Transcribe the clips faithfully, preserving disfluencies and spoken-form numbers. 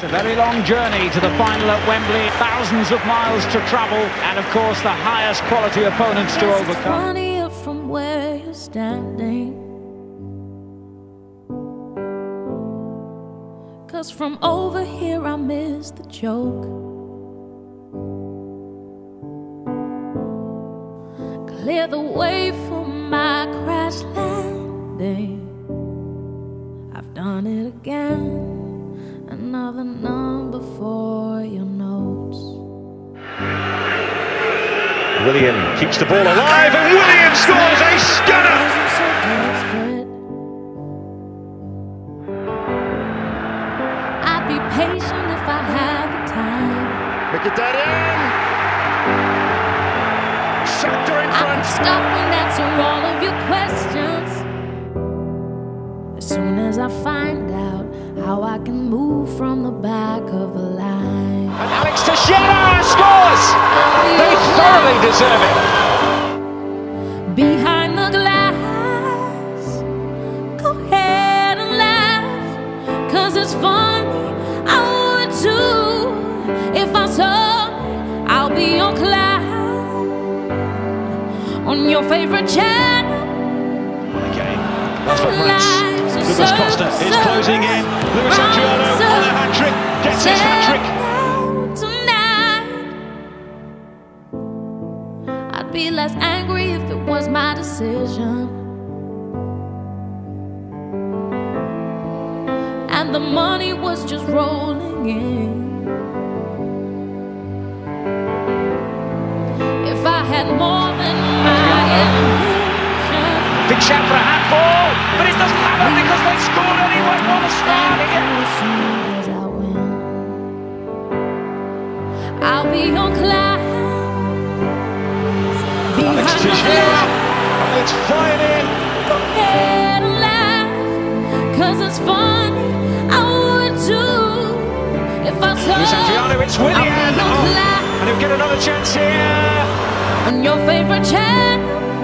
A very long journey to the final at Wembley, thousands of miles to travel, and of course the highest quality opponents to overcome. Funny from where you're standing, 'cause from over here I miss the joke. Clear the way for my crash landing. I've done it again. Another number for your notes. Willian keeps the ball alive, and Willian scores a stunner! So desperate, I'd be patient if I had the time. Mkhitaryan! Shakhtar in I front! could stop and answer all of your questions as soon as I find out how I can move from the back of the line. And Alex Teixeira scores! They thoroughly deserve it! Behind the glass, go ahead and laugh, 'cause it's funny, I would too. If I saw me, I'll be on cloud on your favorite channel. Okay, that's for France. Lucas Costa is closing in. Luis Adriano on a hat-trick, gets his hat-trick. I'd be less angry if it was my decision, and the money was just rolling in. If I had more than my ambition. Big shout for a handball, but it doesn't matter because they scored anyway. What a start again! As soon as I win, I'll be on cloud. Alex Teixeira, and it's flying in. Go ahead and laugh, 'cause it's funny, I would too. If I saw Luis Adriano, it's Willian. I'll be on Oh, cloud and he'll get another chance here. on your favorite channel.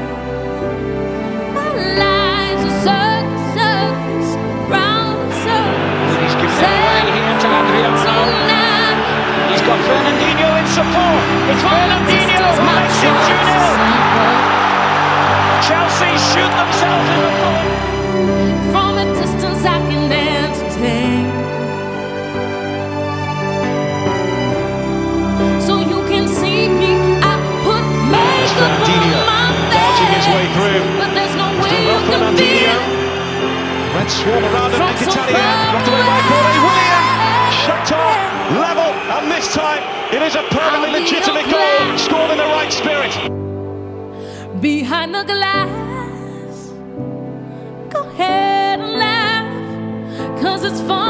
My life's a circus, circus, round in circles. He's given it away here to Adriano. He's got Fernandinho in support. It's Fernandinho who makes it two nil. Chelsea shoot themselves in the foot. From a distance I can entertain, so you can see me. I put makeup on Fernandinho my dodging his way face, through. but there's no way Still you got can Fernandinho. be Red swarm around him. From so Mkhitaryan far knocked away by Corey away. Willian. Shakhtar level, and this time it is a perfectly I'll be legitimate your goal, glass. scored in the right spirit. behind the glass. Go ahead and laugh, 'cause it's fun.